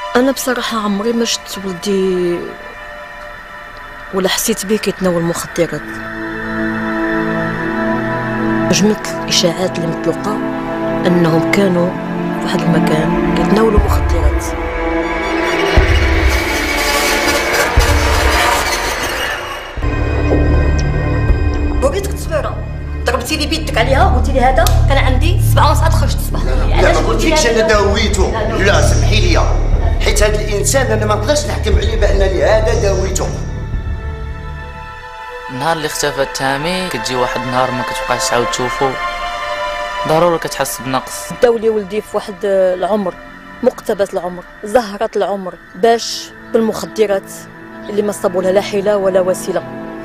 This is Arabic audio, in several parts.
انا بصراحه عمري ما شفت ولدي ولا حسيت به كيتناول مخدرات. جملت الاشاعات اللي مطلقه انهم كانوا في واحد المكان كيتناولوا مخدرات. وريتك التصويره، ضربتي لي بيدك عليها قلتي لي هذا كان عندي 7 ساعات خرجت الصباح. لا ما قلتلكش انا داويته، لا سمحي لي، حيت هذا الانسان انا ما نقدرش نحكم عليه بان هذا داويته. النهار اللي اختفى تامي كتجي واحد النهار ما كتبقاش تعاود تشوفو، ضروري كتحس بنقص. داو لي ولدي في واحد العمر مقتبس العمر، زهرة العمر، باش بالمخدرات اللي ما صابوا لها لا حيلة ولا وسيلة.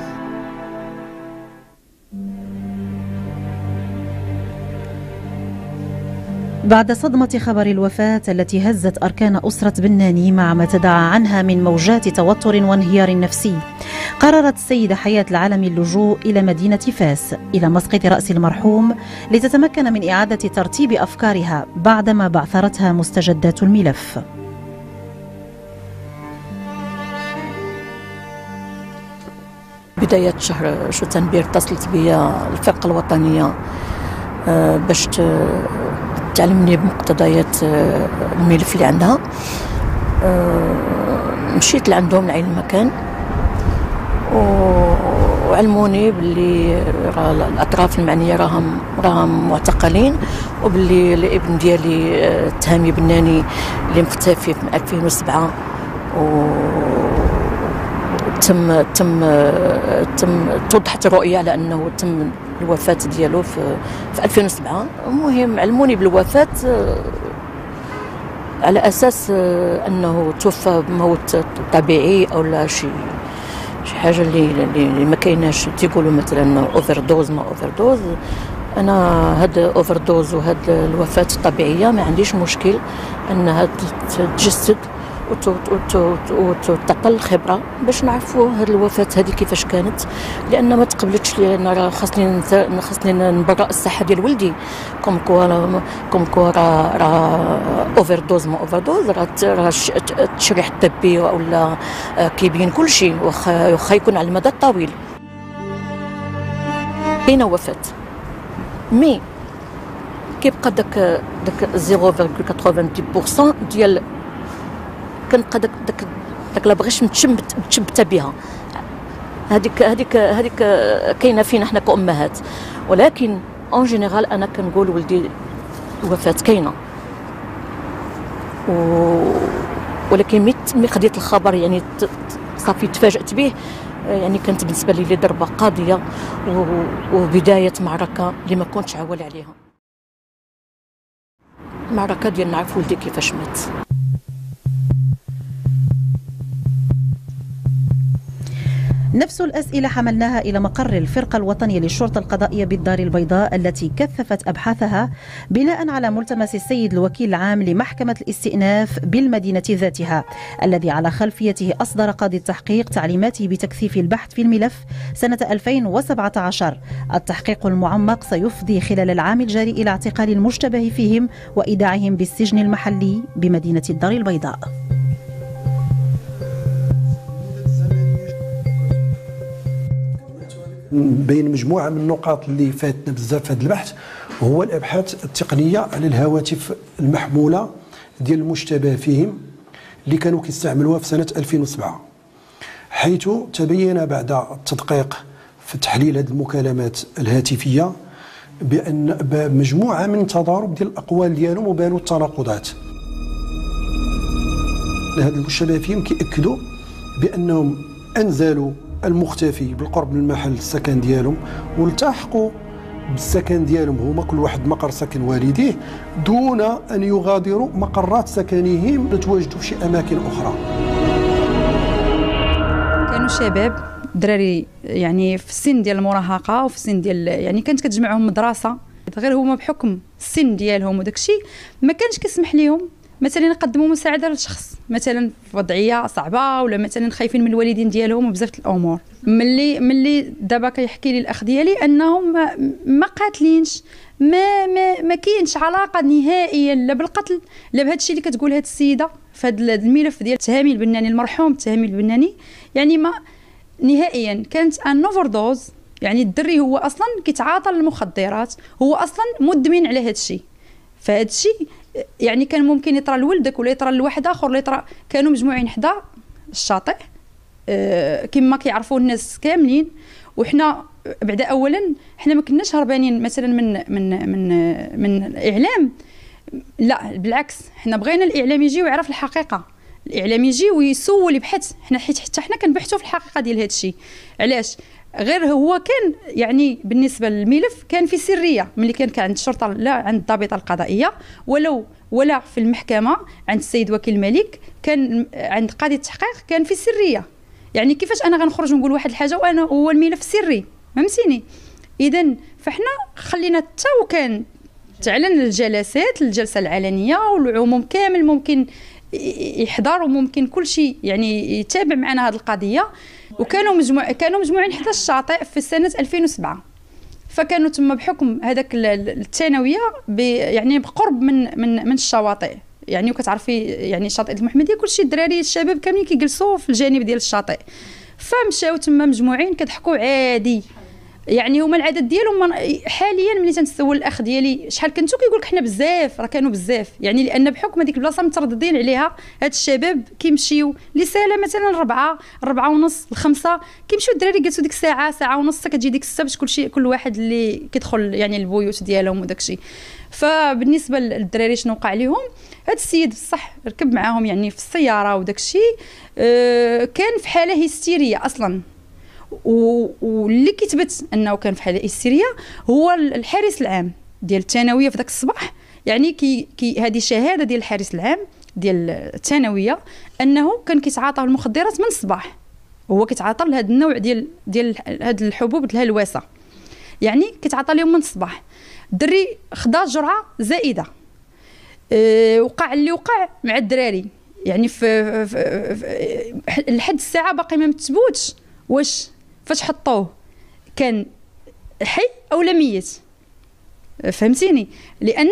بعد صدمة خبر الوفاة التي هزت أركان أسرة بناني مع ما تداعى عنها من موجات توتر وانهيار نفسي، قررت السيدة حياة العالمي اللجوء إلى مدينة فاس إلى مسقط رأس المرحوم لتتمكن من إعادة ترتيب أفكارها بعدما بعثرتها مستجدات الملف. بداية شهر شتنبر اتصلت بيا الفرقة الوطنية باش تعلمني بمقتضيات الملف اللي عندها. مشيت لعندهم لعين المكان وعلموني باللي الاطراف المعنيه راهم معتقلين، وباللي الابن ديالي تهامي بناني اللي مختفي في 2007 تم توضحت الرؤيه على انه تم الوفاه ديالو في 2007. المهم علموني بالوفاه على اساس انه توفى بموت طبيعي او لا شي حاجه اللي ما كايناش. تيقولوا مثلا اوفر دوز ما اوفر دوز. انا هاد اوفر دوز وهاد الوفاه الطبيعيه ما عنديش مشكل انها تتجسد وتعطل خبره باش نعرفوا هاد الوفاه هذه كيفاش كانت، لان ما تقبلتش. لان راه خاصني نبرأ الصحه ديال ولدي. كوم كوا راه اوفر دوز ما اوفر دوز، راه التشريح الطبي ولا كيبين كل شيء واخا يكون على المدى الطويل. كاينه وفاه مي كيبقى داك 0.90% ديال كنبقى داك لا بغيش متشبته بها. هذيك كاينه فينا حنا كأمهات، ولكن اون جينيرال انا كنقول ولدي الوفاه كاينه. ولكن مي قضيه الخبر يعني صافي تفاجأت به، يعني كانت بالنسبه لي ضربه قاضيه وبدايه معركه اللي ما كنتش عوال عليها. معركه ديال نعرف ولدي كيفاش مات. نفس الأسئلة حملناها إلى مقر الفرقة الوطنية للشرطة القضائية بالدار البيضاء التي كثفت أبحاثها بناء على ملتمس السيد الوكيل العام لمحكمة الاستئناف بالمدينة ذاتها، الذي على خلفيته أصدر قاضي التحقيق تعليماته بتكثيف البحث في الملف سنة 2017. التحقيق المعمق سيفضي خلال العام الجاري إلى اعتقال المشتبه فيهم وإيداعهم بالسجن المحلي بمدينة الدار البيضاء. بين مجموعه من النقاط اللي فاتنا بزاف في هذا البحث هو الابحاث التقنيه على الهواتف المحموله ديال المشتبه فيهم اللي كانوا كيستعملوها في سنه 2007، حيث تبين بعد التدقيق في تحليل هذه المكالمات الهاتفيه بان مجموعه من تضارب ديال الاقوال ديالهم وبانوا التناقضات. هاد المشتبه فيهم كيأكدوا بانهم انزلوا المختفي بالقرب من محل السكن ديالهم والتحقوا بالسكن ديالهم هما كل واحد مقر سكن والديه دون ان يغادروا مقرات سكنهم لتواجدوا في شي اماكن اخرى. كانوا شباب دراري يعني في السن ديال المراهقه وفي السن ديال يعني كانت كتجمعهم مدرسه، غير هما بحكم السن ديالهم وداك الشيء ما كانش كيسمح لهم مثلا يقدموا مساعده لشخص مثلا في وضعيه صعبه، ولا مثلا خايفين من الوالدين ديالهم وبزاف الامور. ملي دابا كيحكي لي الاخ ديالي انهم ما قاتلينش، ما كاينش علاقه نهائيا لا بالقتل لا بهذا الشيء اللي كتقول هذه السيده في هذا الملف ديال تهامي البناني، المرحوم تهامي البناني. يعني ما نهائيا كانت ان اوفردوز. يعني الدري هو اصلا كيتعاطى المخدرات، هو اصلا مدمن على هذا الشيء. فهذا الشيء يعني كان ممكن يطرى لولدك ولا يطرى لواحد اخر ولا يطرى. كانوا مجموعين حدا الشاطئ كما كيعرفوا الناس كاملين. وحنا بعدا اولا حنا ما كناش هربانين مثلا من الاعلام، لا بالعكس، حنا بغينا الاعلام يجي ويعرف الحقيقه، الاعلام يجي ويسول يبحث. حنا حتى حنا كنبحثوا في الحقيقه ديال هذا الشيء. علاش؟ غير هو كان يعني بالنسبه للملف كان في سريه ملي كان عند الشرطه، لا عند الضابطه القضائيه ولا في المحكمه عند السيد وكيل الملك، كان عند قاضي التحقيق كان في سريه. يعني كيفاش انا غنخرج ونقول واحد الحاجه وانا هو الملف سري؟ فهمتيني؟ اذا فاحنا خلينا حتى وكان تعلن الجلسات، الجلسه العلنيه والعموم كامل ممكن يحضر وممكن كل شيء يعني يتابع معنا هذه القضيه. وكانوا مجموعين حتى الشاطئ في سنه 2007. فكانوا تم بحكم هذاك الثانويه يعني بقرب من الشواطئ. يعني وكتعرفي يعني شاطئ المحمديه كلشي الدراري الشباب كاملين كيجلسوا في الجانب ديال الشاطئ. فمشاو تما مجموعين كضحكوا عادي. يعني هما العدد ديالهم حاليا ملي تنسول الاخ ديالي شحال كنتو كيقول لك حنا بزاف، راه كانوا بزاف. يعني لان بحكم هذيك البلاصه مترددين عليها هاد الشباب كيمشيو لساله مثلا 4 ونص 5 كيمشيو الدراري جالسوا ديك ساعه ونص كتجي ديك 6 باش كل واحد اللي كيدخل يعني البيوت ديالهم وداك الشيء. فبالنسبه للدراري شنو وقع لهم؟ هاد السيد بصح ركب معاهم يعني في السياره وداك الشيء، كان في حاله هستيريه اصلا. واللي كيثبت انه كان في حاله هستيريه هو الحارس العام ديال الثانويه في ذاك الصباح. يعني كي هذه شهاده ديال الحارس العام ديال الثانويه انه كان كيتعاطى المخدرات من الصباح. هو كيتعاطى لهذا النوع ديال هاد الحبوب الهلوسه، يعني كيتعاطى لهم من الصباح. الدري خدا جرعه زائده. وقع اللي وقع مع الدراري. يعني في لحد الساعه باقي ما متثبوتش واش فاش حطوه كان حي او لا ميت. فهمتيني؟ لان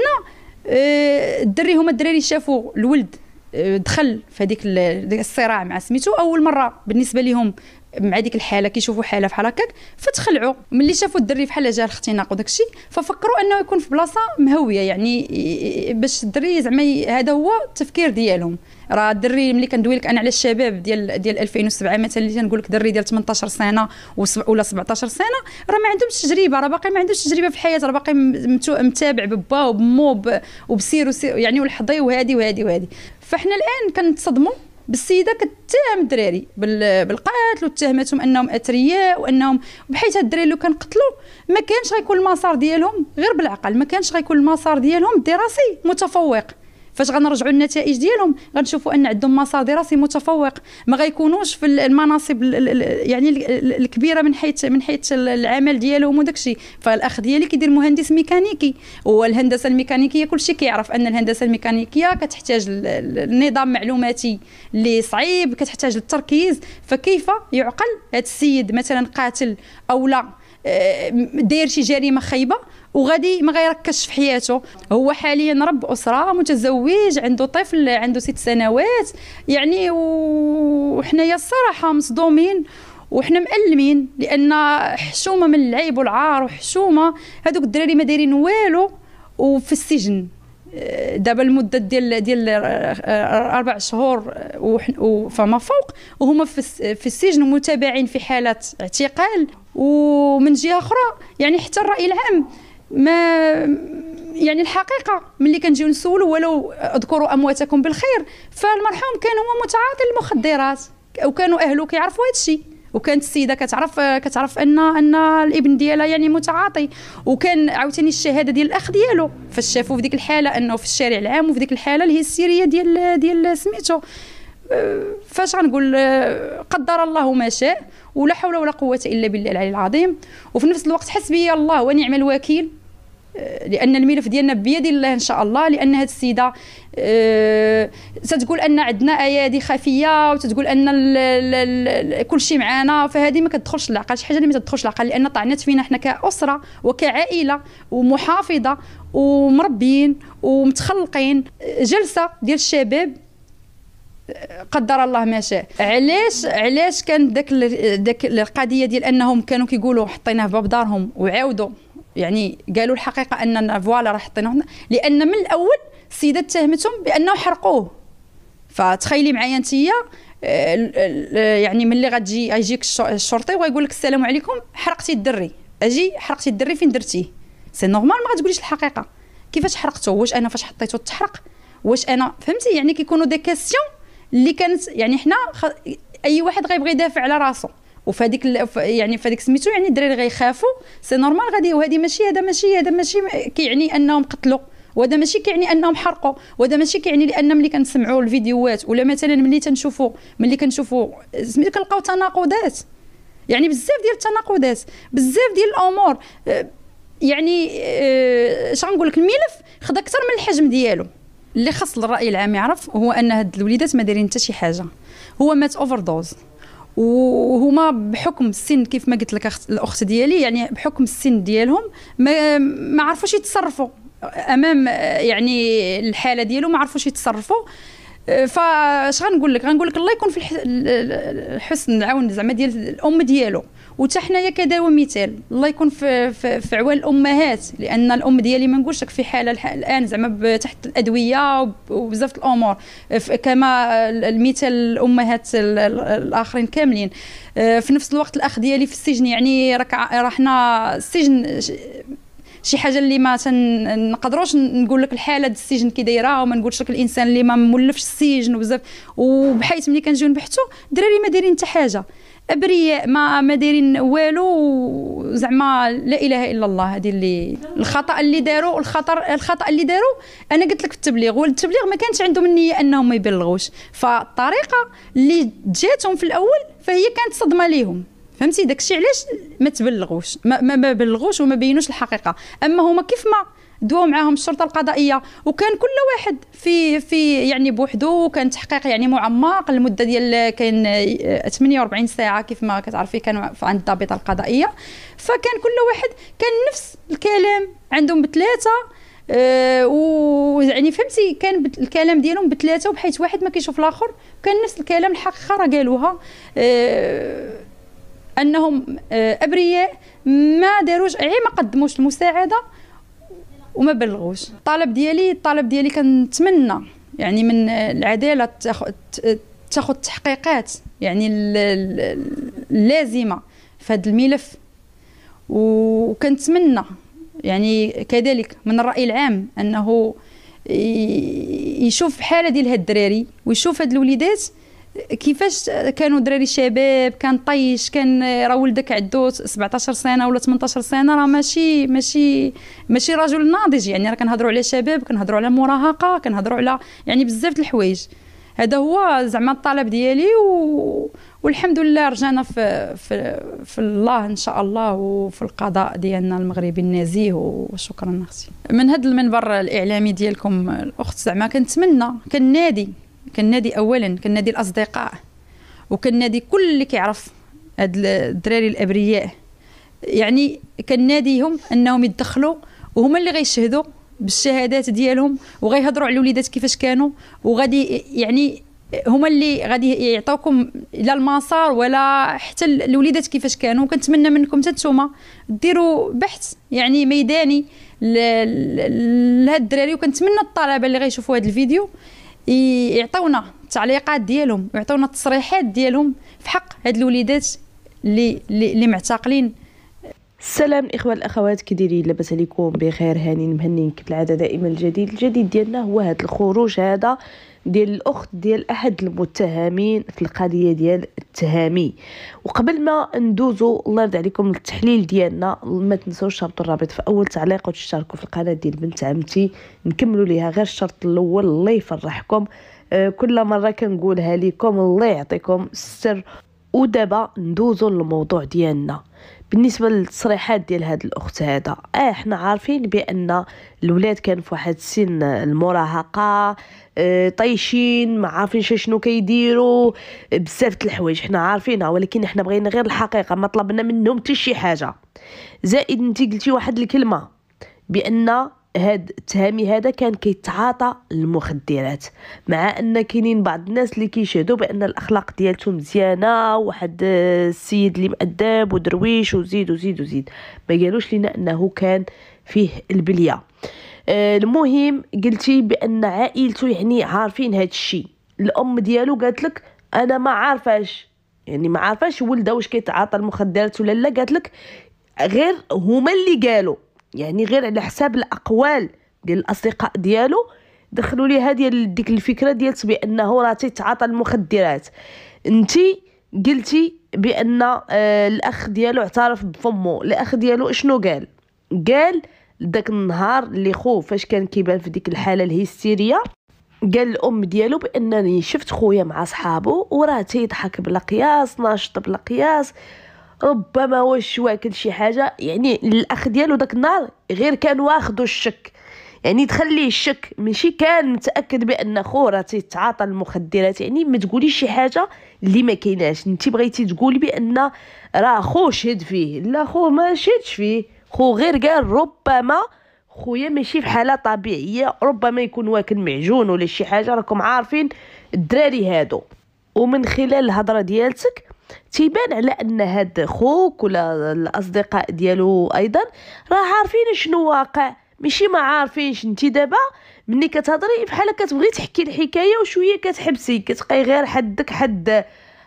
الدري هما الدراري شافوا الولد دخل في هذيك الصراع مع سميتو اول مره بالنسبه لهم مع ديك الحاله، كيشوفوا حاله بحال هكاك فتخلعوا. ملي شافوا الدري بحال جا الاختناق وداك الشيء ففكروا انه يكون في بلاصه مهويه، يعني باش الدري زعما هذا هو التفكير ديالهم. راه الدري ملي كندوي لك انا على الشباب ديال 2007 مثلا، اللي تنقول لك دري ديال 18 سنه ولا 17 سنه، راه ما عندهمش تجربه، راه باقي ما عندوش تجربه في الحياه، راه باقي متابع ببا وبمو وبسير يعني والحظي وهذه. فاحنا الان كنتصدموا بالسيده كتهم الدراري بالقتل وتهمتهم انهم اثرياء وانهم بحيث هاد الدراري لو كان قتلوا ما كانش غيكون المسار ديالهم غير بالعقل، ما كانش غيكون المسار ديالهم الدراسي متفوق. فاش غنرجعوا النتائج ديالهم غنشوفوا ان عندهم مسار دراسي متفوق، ما غيكونوش في المناصب يعني الكبيره من حيث العمل ديالهم وداك الشيء. فالاخ ديالي كيدير مهندس ميكانيكي، والهندسه الميكانيكيه كلشي كيعرف ان الهندسه الميكانيكيه كتحتاج النظام معلوماتي اللي صعيب، كتحتاج للتركيز. فكيف يعقل هذا السيد مثلا قاتل او لا داير شي جريمه خايبه وغادي ما غيركزش في حياته؟ هو حاليا رب اسره متزوج عنده طفل عنده 6 سنوات. يعني وحنايا الصراحه مصدومين وحنا مألمين، لان حشومه من العيب والعار وحشومه. هذوك الدراري ما دايرين والو وفي السجن دابا المده ديال 4 شهور فما فوق، وهما في السجن ومتابعين في حاله اعتقال. ومن جهه اخرى يعني حتى الراي العام ما يعني الحقيقه ملي كنجيو نسولوا ولو اذكروا امواتكم بالخير، فالمرحوم كان هو متعاطي المخدرات وكانوا اهله كيعرفوا هذا الشيء، وكانت السيده كتعرف ان الابن ديالها يعني متعاطي. وكان عاوتاني الشهاده ديال الاخ ديالو فاش شافوا في ديك الحاله انه في الشارع العام وفي ديك الحاله اللي هي السيريه ديال سميتو. فاش غنقول قدر الله ما شاء ولا حول ولا قوه الا بالله العلي العظيم. وفي نفس الوقت حسبي الله ونعم الوكيل لان الملف ديالنا بيد الله ان شاء الله، لان هذه السيده تتقول ان عندنا ايادي خفيه وتتقول ان كل شيء معانا، فهذه ما كتدخلش للعقل، شي حاجه اللي ما تدخلش للعقل، لان طعنت فينا حنا كاسره وكعائله ومحافظه ومربيين ومتخلقين. جلسه ديال الشباب قدر الله ما شاء. علاش كان داك القضيه ديال انهم كانوا كيقولوا حطيناه في باب دارهم وعاودوا يعني قالوا الحقيقه اننا فوالا راه حطيناه، لان من الاول السيدات اتهمتهم بانه حرقوه. فتخيلي معايا انتيا يعني ملي غيجيك الشرطي وغيقول لك السلام عليكم حرقتي الدري، اجي حرقتي الدري فين درتيه؟ سي نورمال ما غتقوليش الحقيقه. كيفاش حرقته؟ واش انا فاش حطيته تحرق؟ واش انا فهمتي؟ يعني كيكونوا دي كاستيون اللي كانت يعني حنا اي واحد غيبغي يدافع على راسو، وفهاديك يعني فهاديك سميتو يعني الدراري غيخافوا سي نورمال غادي. وهذه ماشي هذا ماشي كيعني انهم قتلوا، وهذا ماشي كيعني انهم حرقوا، وهذا ماشي كيعني لان ملي كنسمعوا الفيديوهات ولا مثلا ملي كنشوفوا سميتو كنلقاو تناقضات، يعني بزاف ديال التناقضات، بزاف ديال الامور. يعني اش غنقول لك، الملف خدا اكثر من الحجم ديالو. اللي خاص الراي العام يعرف هو ان هاد الوليدات ما دايرين حتى شي حاجه، هو مات اوفر دوز، وهما بحكم السن كيف ما قلت لك الاخت ديالي، يعني بحكم السن ديالهم ما عرفوش يتصرفوا امام يعني الحاله ديالو، ما عرفوش يتصرفوا. فاش غنقول لك الله يكون في حسن العون زعما ديال الام ديالو، وتا حنايا كدواء مثال الله يكون في عوان الامهات، لان الام ديالي ما نقولش لك في حاله الان زعما تحت الادويه وبزاف الامور، كما المثال الامهات الاخرين كاملين. في نفس الوقت الاخ ديالي في السجن، يعني رحنا السجن شي حاجه اللي ما نقدروش نقول لك الحاله ديال السجن كي دايره، وما نقولش لك الانسان اللي ما مولفش السجن وبزاف، وبحيث ملي كنجيو نبحثوا الدراري ما دايرين حتى حاجه، ابرياء ما دايرين والو، زعما لا اله الا الله. هذه اللي الخطا اللي داروا، الخطا اللي داروا انا قلت لك في التبليغ، والتبليغ ما كانش عندهم النيه انهم ما يبلغوش، فالطريقه اللي جاتهم في الاول فهي كانت صدمه ليهم، فهمتي؟ داكشي علاش ما تبلغوش، ما بلغوش وما بينوش الحقيقه. اما هما كيف ما دواو معاهم الشرطه القضائيه، وكان كل واحد في يعني بوحدو، وكان تحقيق يعني معمق، المده ديال كاين 48 ساعه كيف ما كتعرفي كانوا عند الضابطه القضائيه، فكان كل واحد كان نفس الكلام عندهم بثلاثه، ويعني فهمتي كان الكلام ديالهم بثلاثه، وبحيث واحد ما كيشوف الاخر، كان نفس الكلام. الحقيقه راه قالوها انهم ابرياء، ما داروش ما قدموش المساعده وما بلغوش. الطلب ديالي كنتمنى يعني من العداله تاخذ التحقيقات يعني اللازمه في هذا الملف، وكنتمنى يعني كذلك من الراي العام انه يشوف حاله ديال هاد الدراري، ويشوف هاد الوليدات كيفاش كانوا دراري شباب، كان طيش، كان راه ولدك عنده 17 سنه ولا 18 سنه، راه ماشي رجل ناضج، يعني راه كنهضروا على شباب، كنهضروا على مراهقه، كنهضروا على يعني بزاف د الحوايج. هذا هو زعما الطلب ديالي، والحمد لله رجعنا في الله ان شاء الله، وفي القضاء ديالنا المغربي النزيه، وشكرا اختي. من هذا المنبر الاعلامي ديالكم الاخت، زعما كنتمنى كنادي اولا، كنادي الاصدقاء، وكنادي كل اللي كيعرف هاد الدراري الابرياء، يعني كناديهم انهم يتدخلوا، وهما اللي غيشهدوا بالشهادات ديالهم، وغيهضروا على الوليدات كيفاش كانوا، وغادي يعني هما اللي غادي يعطوكم لا المسار ولا حتى الوليدات كيفاش كانوا. وكنتمنى منكم حتى نتوما ديروا بحث يعني ميداني لهاد الدراري، وكنتمنى الطلبه اللي غيشوفوا هذا الفيديو يعطونا التعليقات ديالهم، ويعطونا التصريحات ديالهم في حق هاد الوليدات اللي معتقلين. السلام الاخوه الاخوات، كي دايرين؟ لاباس عليكم؟ بخير، هانين مهنين كالعاده. دائما الجديد ديالنا هو هذا الخروج هذا ديال الاخت ديال احد المتهمين في القضيه ديال التهامي. وقبل ما ندوزو الله يرضي عليكم التحليل ديالنا، ما تنسوش تربطوا الرابط في اول تعليق، وتشتركوا في القناه ديال بنت عمتي، نكملوا ليها غير الشرط الاول الله يفرحكم. كل مره كنقولها لكم الله يعطيكم السر ودابا ندوزو للموضوع ديالنا. بالنسبه للتصريحات ديال هاد الاخت هذا، احنا عارفين بان الولاد كانوا في واحد السن المراهقه، طايشين ما عارفينش شنو كيديروا، بزاف د الحوايج حنا عارفينها، ولكن احنا بغينا غير الحقيقه، ما طلبنا منهم حتى شي حاجه. زائد انت قلتي واحد الكلمه بان هاد التهامي هذا كان كيتعاطى المخدرات، مع ان كاينين بعض الناس اللي كيشهدوا بان الاخلاق ديالته مزيانه، واحد السيد اللي مؤدب ودرويش وزيد وزيد وزيد، ما قالوش لنا انه كان فيه البليه. المهم قلتي بان عائلته يعني عارفين هاد الشيء. الام ديالو قالت لك انا ما عارفاش، يعني ما عارفاش ولده واش كيتعاطى المخدرات ولا لا، قالت لك غير هما اللي قالوا، يعني غير على حساب الاقوال ديال الاصدقاء ديالو دخلوا لي هذه ديك الفكره ديال بانه راه تيتعاطى المخدرات. انتي قلتي بان الاخ ديالو اعترف بفمه. الاخ ديالو شنو قال داك النهار اللي خوه فاش كان كيبان في ديك الحاله الهستيريه، قال الام ديالو بانني شفت خويا مع صحابه وراه تيضحك بلا قياس، ناشط بلا قياس، ربما واش واكل شي حاجه. يعني الاخ ديالو داك النهار غير كان واخدو الشك، يعني تخليه الشك، ماشي كان متاكد بان خو راه تيتعاطى المخدرات. يعني ما تقوليش شي حاجه اللي ما كايناش. انت بغيتي تقولي بان راه خو شهد فيه، لا خو ما شهدش فيه، خو غير قال ربما خويا ماشي في حاله طبيعيه، ربما يكون واكل معجون ولا شي حاجه. راكم عارفين الدراري هادو. ومن خلال الهضره ديالتك تيبان على ان هاد خوك ولا الاصدقاء ديالو ايضا راه عارفين شنو واقع، ماشي ما عارفينش. انت دابا ملي كتهضري بحال كتبغي تحكي الحكايه وشويه كتحبسي، كتبقاي غير حدك حد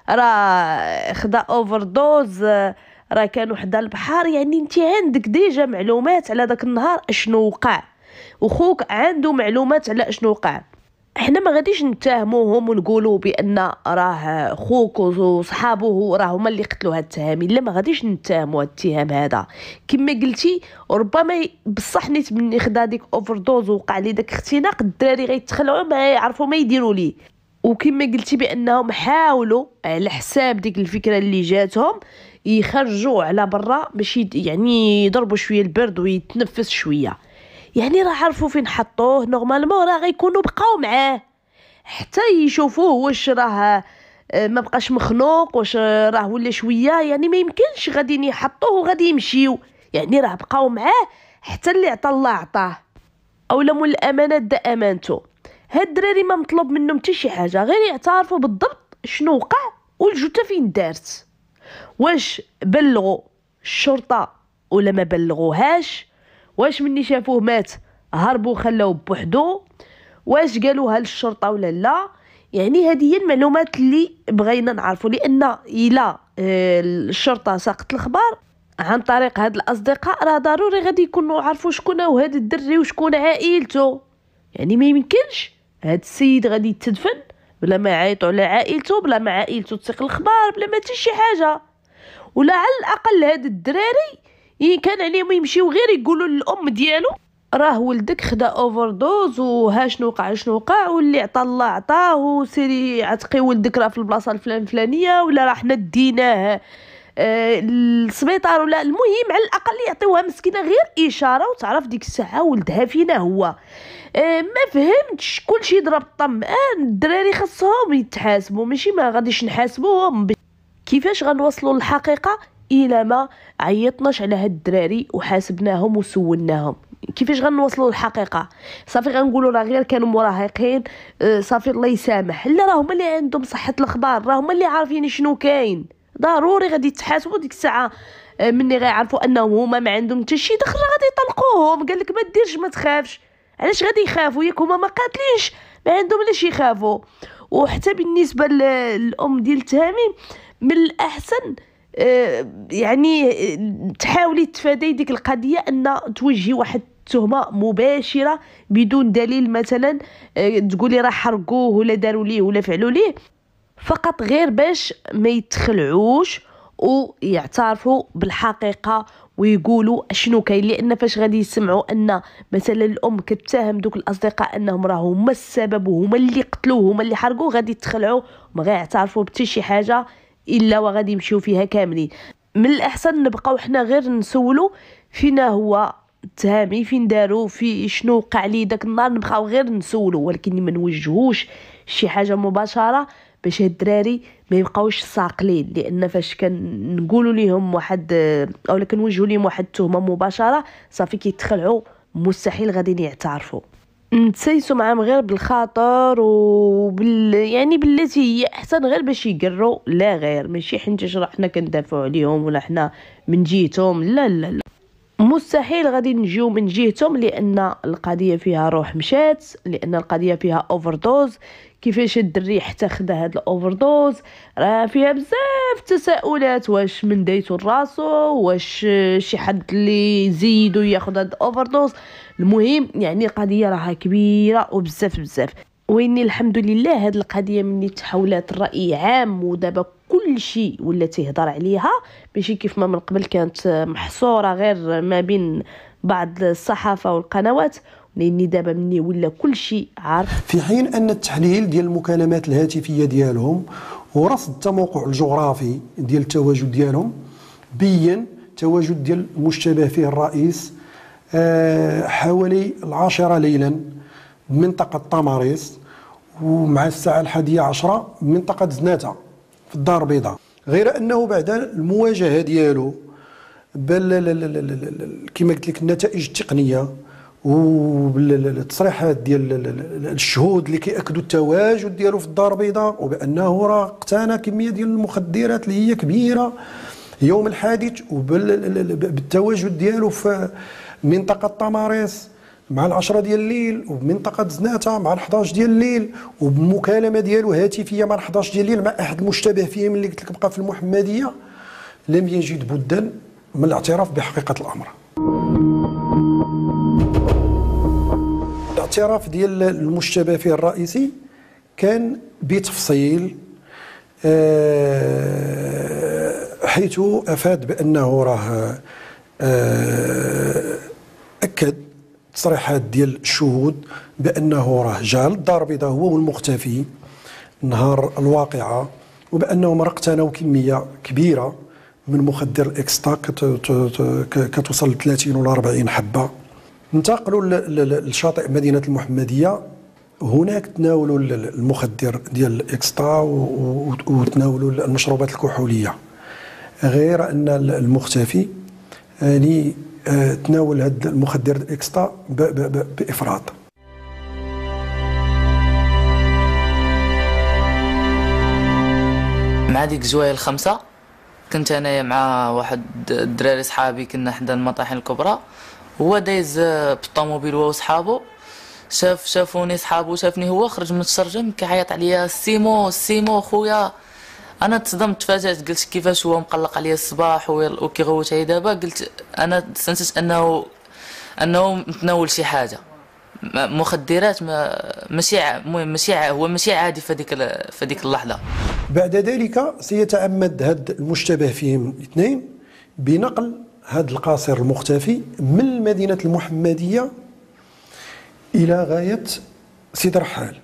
راه خدا اوفر دوز، راه كانوا حدا البحر. يعني انت عندك ديجا معلومات على داك النهار اشنو وقع، وخوك عنده معلومات على اشنو وقع. احنا ما غاديش نتهموهم ونقولوا بان راه خوك وصحابه راه هما اللي قتلوا هاد التهامين، لا ما غاديش نتهموا هاد الاتهام هذا. كما قلتي ربما بصح نيت مني خدا ديك اوفر دوز وقع لي داك اختناق، الدراري غيتخلعوا ما يعرفوا ما يديروا ليه. وكما قلتي بانهم حاولوا على حساب ديك الفكره اللي جاتهم يخرجوا على برا باش يعني يضربوا شويه البرد ويتنفس شويه. يعني راه عرفوا فين حطوه، نورمالمون راه غيكونوا بقاو معاه حتى يشوفوه واش راه ما بقاش مخنوق، واش راه ولا شويه. يعني ما يمكنش غادي يحطوه وغادي يمشيو، يعني راه بقاو معاه حتى اللي عطى الله عطاه، اولا مول الامانات دا امانته. هاد الدراري ما مطلوب منهم حتى شي حاجه، غير يعترفوا بالضبط شنو وقع والجثه فين دارت، واش بلغوا الشرطه ولا ما بلغوهاش، واش مني شافوه مات هربوا خلاوه بوحدو، واش قالوها للشرطه ولا لا. يعني هذه هي المعلومات اللي بغينا نعرفوا، لان الا الشرطه ساقت الخبر عن طريق هاد الاصدقاء راه ضروري غادي يكونوا عارفوا شكون هو هذا الدري وشكون عائلته. يعني ما يمكنش هاد السيد غادي يتدفن بلا ما يعيطوا على عائلته، بلا ما عائلته تسيق الخبر، بلا ما حتى شي حاجه. ولا على الاقل هاد الدراري كان عليهم يمشيو غير يقولوا للام ديالو راه ولدك خدا اوفر دوز وها شنو وقع واللي عطى الله عطاه، وسيري عتقي ولدك راه في البلاصه الفلانيه، ولا راه حنا ديناه للسبيطار ولا. المهم على الاقل يعطيوها مسكينه غير اشاره وتعرف ديك الساعه ولدها فينا هو. ما فهمتش كلشي ضرب الطمئان. الدراري خاصهم يتحاسبوا، ماشي ما غاديش نحاسبوهم. كيفاش غنوصلوا للحقيقه الى ما عيطناش على هاد الدراري وحاسبناهم وسولناهم؟ كيفاش غنوصلوا للحقيقه؟ صافي غنقولوا راه غير كانوا مراهقين، صافي الله يسامح. لا، راه هما اللي عندهم صحه الاخبار، راه هما اللي عارفين شنو كاين. ضروري غادي يتحاسبوا ديك الساعه. مني غيعرفوا انهم هما ما عندهم حتى شي دخل غادي يطلقوهم. قال لك ما ديرش ما تخافش. علاش غادي يخافوا؟ ياك هما ما قاتلينش، ما عندهم لاش يخافوا. وحتى بالنسبه للام ديال التهامي من الاحسن يعني تحاولي تفادي ديك القضيه ان توجهي واحد التهمه مباشره بدون دليل، مثلا تقولي راه حرقوه ولا داروا ليه ولا فعلوا ليه، فقط غير باش ما يتخلعوش ويعترفوا بالحقيقه ويقولوا شنو كاين. لان فاش غادي يسمعوا ان مثلا الام كتتهم دوك الاصدقاء انهم راه هما السبب وهما اللي قتلوه هما اللي حرقوه، غادي يتخلعوا وما غيعترفوا بحتى شي حاجه الا وغادي يمشيو فيها كاملين. من الاحسن نبقاو حنا غير نسولو فينا هو التهامي، فين دارو، في شنو وقع ليه داك النهار، نبقاو غير نسولو، ولكن ما نوجهوش شي حاجه مباشره باش هاد الدراري ما يبقاوش ساقلين. لان فاش كنقولوا ليهم واحد اولا كنوجهوا ليهم واحد التهمه مباشره صافي كيتخلعوا، مستحيل غادي يعترفوا. نتسايسوا معاهم غير بالخاطر يعني بالتي هي احسن، غير باش يقروا لا غير، ماشي حنت حنا كندافعوا عليهم ولا حنا من جهتهم، لا لا لا، مستحيل غادي نجيو من جهتهم، لان القضيه فيها روح مشات، لان القضيه فيها اوفردوز. كيفاش الدري حتى خدا هاد الاوفردوز راه فيها بزاف تساؤلات، واش من دايتو لراسو، واش شي حد اللي زيدو ياخذ هاد الاوفردوز. المهم يعني القضيه راها كبيره وبزاف بزاف، واني الحمد لله هاد القضيه ملي تحولات الراي عام ودابا كل شيء ولا تهضر عليها، ماشي كيف ما من قبل كانت محصوره غير ما بين بعض الصحافه والقنوات، لاني دابا مني ولا كل شيء عارف. في حين ان التحليل ديال المكالمات الهاتفيه ديالهم ورصد التموقع الجغرافي ديال التواجد ديالهم بين تواجد ديال المشتبه فيه الرئيس حوالي 10 ليلا بمنطقه طماريس، ومع الساعه 11 بمنطقه زناتة في الدار البيضاء. غير انه بعد المواجهه ديالو كما قلت لك النتائج التقنيه وبالتصريحات ديال الشهود اللي كيأكدوا التواجد ديالو في الدار البيضاء، وبانه راه اقتنى كميه ديال المخدرات اللي هي كبيره يوم الحادث، وبالتواجد ديالو في منطقه طماريس مع 10 ديال الليل، وبمنطقه زناتة مع 11 ديال الليل، وبمكالمه ديالو هاتفيه مع 11 ديال الليل مع احد المشتبه فيهم اللي قلت لك بقى في المحمديه، لم يجد بدا من الاعتراف بحقيقه الامر. الاعتراف ديال المشتبه فيه الرئيسي كان بتفصيل، حيث افاد بانه راه اكد تصريحات ديال الشهود بانه راه جا للدار البيضاء هو والمختفي نهار الواقعه، وبانهم راه اقتنوا كميه كبيره من مخدر الاكستا كتوصل ل 30 ولا 40 حبه. انتقلوا لشاطئ مدينه المحمديه، هناك تناولوا المخدر ديال الاكستا وتناولوا المشروبات الكحوليه، غير ان المختفي يعني تناول هذا المخدر الاكستا بافراط. مع ديك الجوايه الخمسه كنت انايا مع واحد الدراري صحابي، كنا حدا المطاحن الكبرى، هو دايز بالطوموبيل هو وصحابو، شافوني صحابو، شافني هو، خرج من الشرجم كيعيط عليا السيمو خويا. انا تصدمت، تفاجأت، قلت كيفاش هو مقلق عليا الصباح وكيغوت عليا دابا. قلت انا سنتت انه متناول شي حاجه مخدرات، ماشي عادي في هذيك اللحظه. بعد ذلك سيتعمد هذا المشتبه فيهم الاثنين بنقل هذا القاصر المختفي من مدينه المحمديه الى غايه سيد رحال،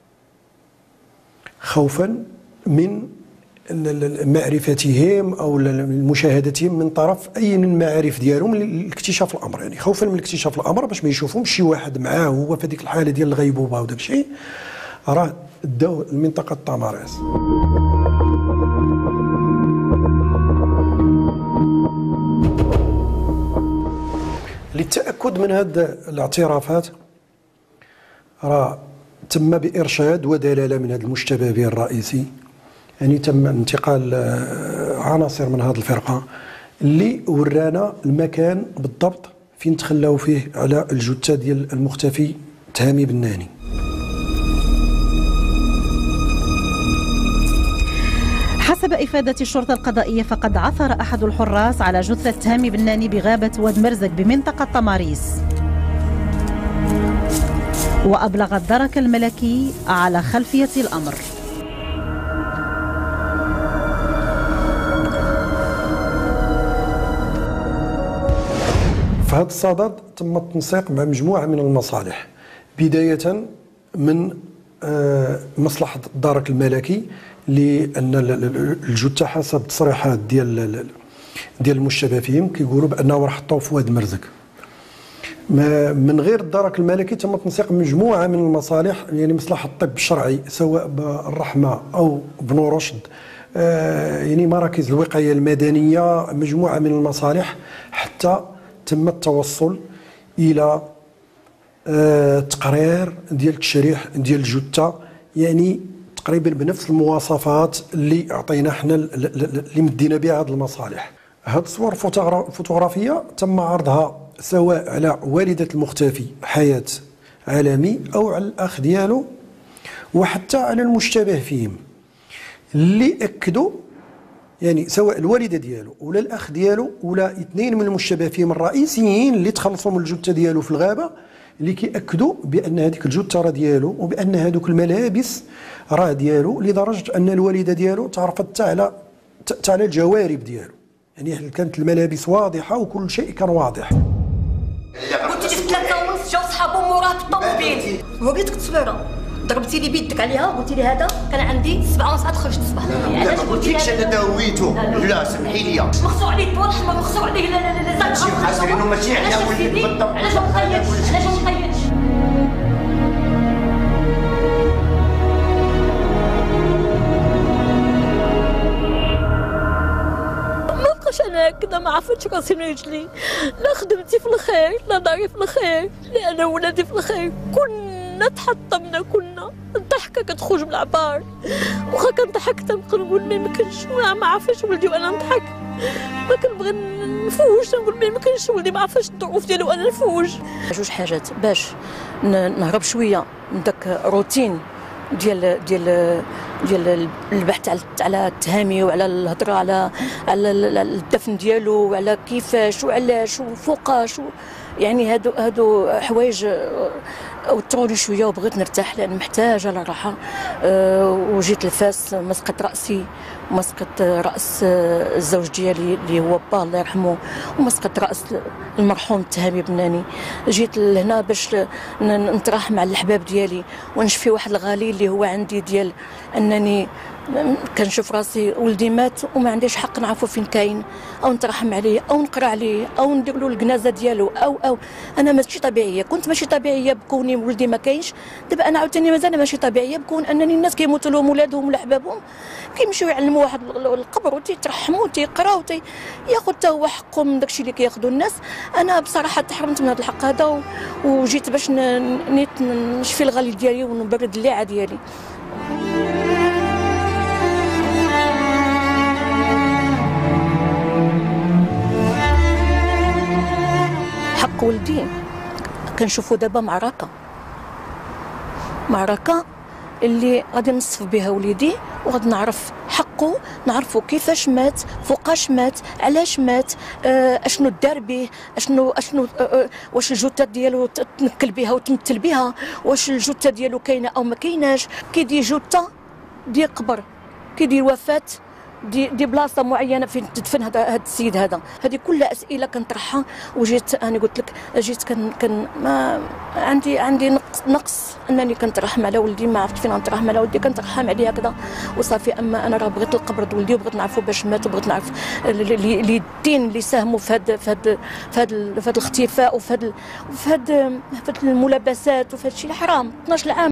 خوفا من معرفتهم او مشاهدتهم من طرف اي من المعارف ديالهم لاكتشاف الامر، يعني خوفا من اكتشاف الامر باش ما يشوفهمش شي واحد معاه هو في هذيك الحاله ديال الغيبوبه وداك الشيء. راه داو المنطقه طماريس. للتاكد من هذه الاعترافات راه تم بارشاد ودلاله من هذا المشتبه به الرئيسي، يعني تم انتقال عناصر من هذه الفرقه اللي ورانا المكان بالضبط فين تخلاو فيه على الجثه ديال المختفي تهامي بناني. حسب إفادة الشرطة القضائية فقد عثر أحد الحراس على جثة تهامي بناني بغابة واد مرزق بمنطقة طماريس، وأبلغ الدرك الملكي على خلفية الأمر. في هذا الصدد تم التنسيق مع مجموعة من المصالح، بداية من مصلحة الدرك الملكي لان الجثه حسب التصريحات ديال المشتبه فيهم كيقولوا بانه راه حطوه في واد مرزق. من غير الدرك الملكي تم تنسيق مجموعه من المصالح، يعني مصلحه الطب الشرعي سواء بالرحمه او بنور رشد، يعني مراكز الوقايه المدنيه، مجموعه من المصالح، حتى تم التوصل الى تقرير ديال التشريح ديال الجثه، يعني تقريبا بنفس المواصفات اللي عطينا حنا اللي مدينا بها هذه المصالح. هذه الصور الفوتوغرافيه تم عرضها سواء على والده المختفي حياه عالمي او على الاخ ديالو وحتى على المشتبه فيهم، اللي اكدوا يعني سواء الوالده ديالو ولا الاخ ديالو ولا اثنين من المشتبه فيهم الرئيسيين اللي تخلصوا من الجثه ديالو في الغابه، اللي كيأكدوا بان هذيك الجثه راه ديالو وبان هذوك الملابس راه ديالو، لدرجه ان الوالده ديالو تعرفت حتى على الجوارب ديالو، يعني كانت الملابس واضحه وكل شيء كان واضح. قلت لي في 3:30 جاو صحابو موراه بالطوموبيل، وريتك التصويره، ضربتي لي بيدك عليها قلتي لي هذا كان عندي 7:30 خرجت الصباح. لا ما قلتلكش انا داويتو، لا سمحي لي. مخصو عليه الضوء الاحمر، مخصو عليه لا شي خاسرين وماشي على ولدي بالضبط. علاش ما مخيطش؟ علاش ما مخيطش؟ ما بقاش انا هكذا، ما عرفتش راسي من رجلي، لا خدمتي في الخير لا داري في الخير، لا انا ولادي في الخير، كنا تحطمنا، كنا الضحكه كتخرج من العبار، واخا كنضحك تنبقى نقول ما يمكنش، ما عرفتش ولدي وانا نضحك، ما كنبغي نفوج، تنقول ما يمكنش ولدي ما عرفتش الظروف ديالو وانا نفوج. جوج حاجات باش نهرب شويه من داك الروتين ديال البحث على التهامي وعلى الهضره على الدفن ديالو وعلى كيفاش وعلاش وفوقاش، يعني هادو حوايج وتروني شويه وبغيت نرتاح لان محتاجه للراحه. وجيت لفاس مسقط راسي ومسقط راس الزوج ديالي اللي هو با الله يرحمه، ومسقط راس المرحوم التهامي بناني. جيت لهنا باش نتراح مع الحباب ديالي ونشفي واحد الغالي اللي هو عندي، ديال انني كنشوف راسي ولدي مات وما عنديش حق نعرفو فين كاين، او نترحم عليه او نقرا عليه او ندير له الجنازه ديالو او انا ماشي طبيعيه، كنت ماشي طبيعيه بكوني ولدي ما كاينش، دابا انا عاوتاني مازال ماشي طبيعيه بكون انني الناس كيموتوا لهم ولادهم ولا احبابهم كيمشيو يعلموا واحد القبر وتيترحموا وتيقراو ياخذ حتى هو حقه من داكشي اللي كياخذوا الناس. انا بصراحه تحرمت من هذا الحق هذا وجيت باش نشفي الغالي ديالي ونبرد الليعه ديالي. حق ولدي كنشوفوا دابا معركه اللي غادي نصف بها وليدي، وغادي نعرف حقه، نعرفوا كيفاش مات، فوقاش مات، علاش مات، اشنو دار به، اشنو واش الجثه ديالو تنكل بها وتمثل بها، واش الجثه ديالو كاينه او ما كايناش، كيدير جثه ديال قبر، كيدير وفاه دي بلاصه معينه فين تدفن هذا السيد هذا. هذه كلها اسئله كنطرحها. وجيت انا قلت لك جيت كان ما عندي نقص انني كنترحم على ولدي، ما عرفت فين نترحم على ولدي، كنترحم عليه هكذا وصافي. اما انا راه بغيت القبر د ولدي وبغيت نعرفوا باش مات، وبغيت نعرف الدين اللي ساهموا في هذا الاختفاء وفي هذه الملابسات وفي هذا الشيء الحرام. 12 عام